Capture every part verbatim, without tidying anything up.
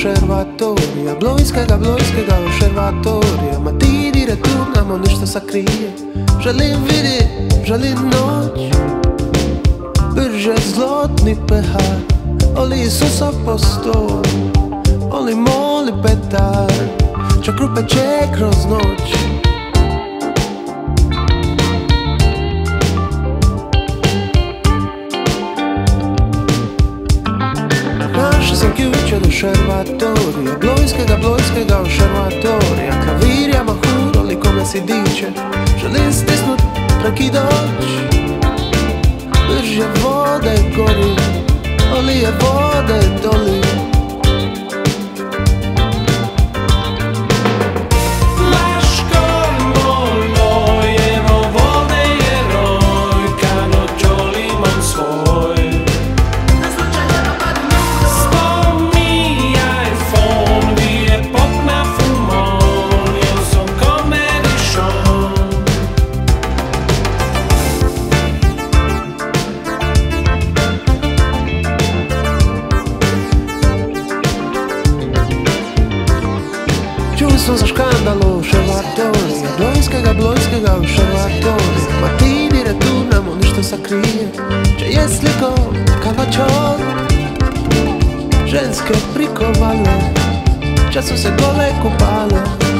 l'osservatorio, blojskega, blojskega observatorija. Ma ti dire tu, namo ništa sakrije. Želim vidit, želim noć, brže zlotni pehar. Oli Isusa postoj, oli moli petar, čak rupe će kroz noć. Našao sam ključ od observatorija, blojskega, blojskega observatorija. Klavirja, mahur, oli kome si diče, želim stisnut prekidač. Brže vode gori, oli je vode doli. Čuli sam za škandalu observatorija, blojskega, blojskega observatorija. Ma ti dire tu, namo ništa sakrije, če je sliko kava čor. Ženske prikovale, če su se gole kupale.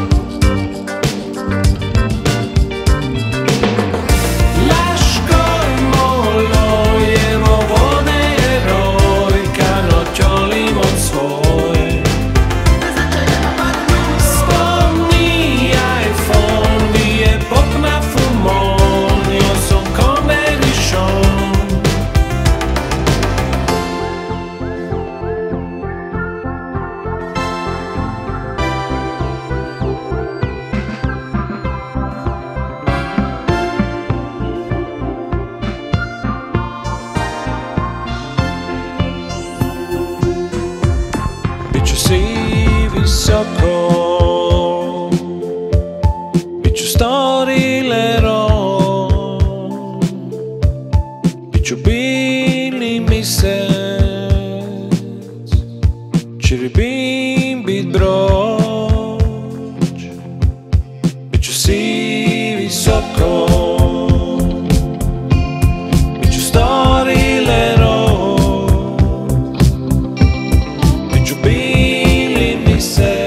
Biću si visoko, biću storilero, biću bili misec, čiribim bit broć. Biću si visoko, biću storilero, biću bili misec,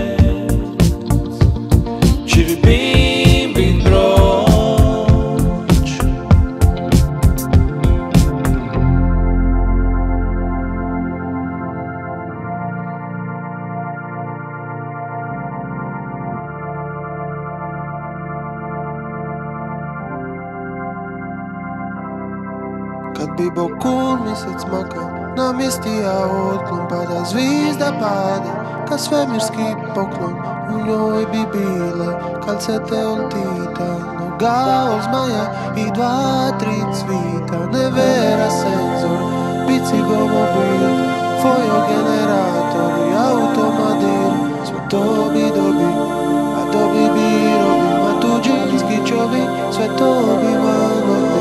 čiribim bit broć. Kad bi bokul mjesec maka, namjestija otklon, pa da zvizda pade, ka svemirski poklon. U njoj bi bile kalcete od tita, noga od zmaja i dva, tri cvita. Nevera senzor, bicigomobil, fojo generator i automobil. Sve to bi dobi, a dobi bi robi, ma tuđinski čovjek, sve to bi malo bi.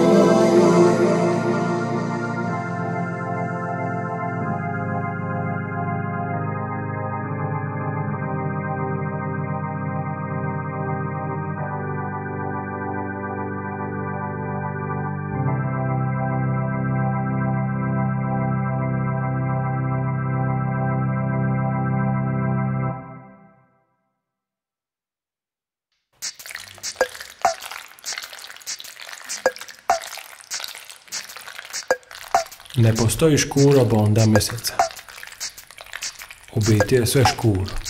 Ne postoji škuro bonda mjeseca. U biti je sve škuro.